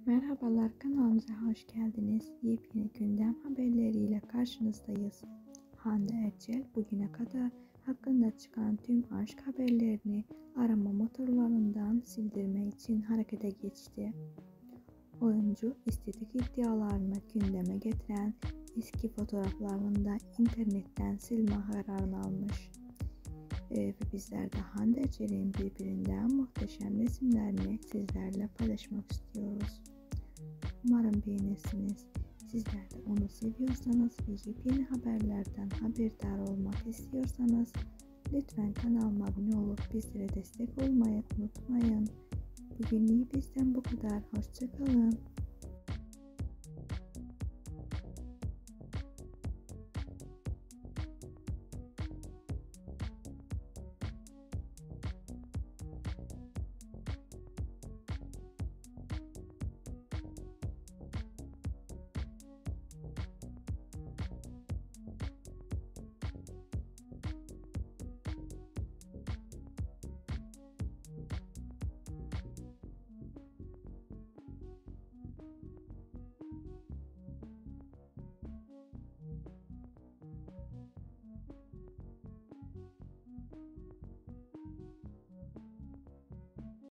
Merhabalar, kanalımıza hoş geldiniz. Yepyeni gündem haberleriyle karşınızdayız. Hande Erçel bugüne kadar hakkında çıkan tüm aşk haberlerini arama motorlarından sildirme için harekete geçti. Oyuncu estetik iddialarını gündeme getiren eski fotoğraflarını da internetten silme kararını almış. Ve bizler de Hande Erçel'in birbirinden muhteşem resimlerini sizlerle paylaşmak istiyoruz. Umarım beğenirsiniz. Sizler de onu seviyorsanız ve yepyeni haberlerden haberdar olmak istiyorsanız lütfen kanalıma abone olup bizlere destek olmayı unutmayın. Bugünlük bizden bu kadar. Hoşça kalın.